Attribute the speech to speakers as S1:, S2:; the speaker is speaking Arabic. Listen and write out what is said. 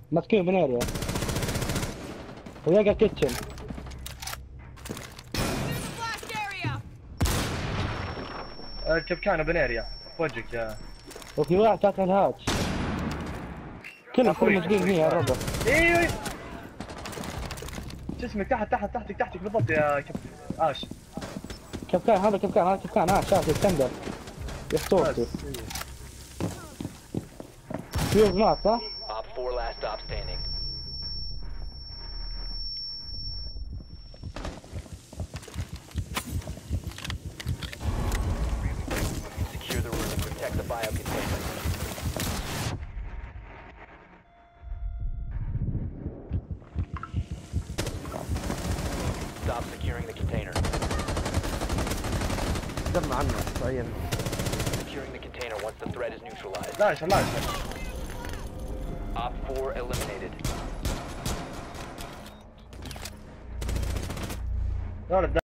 S1: ماسكين بناريا وياقا كيتشن.
S2: كبكانه بناريا وجهك يا
S1: وفي واحد تحت الهاتش. كلهم موجودين هنا يا ربع.
S2: ايوه شو اسمك تحتك بالضبط يا اش.
S1: كبكان هذا كبكان شاف التندر يحتوطي. في بنات صح؟
S3: Op 4 last stop standing. Secure the room and protect the biocontainment. Stop securing the container.
S4: دم عنه طيب.
S3: Securing the container once the threat is neutralized.
S2: لا لا
S3: Op 4 eliminated.
S2: لا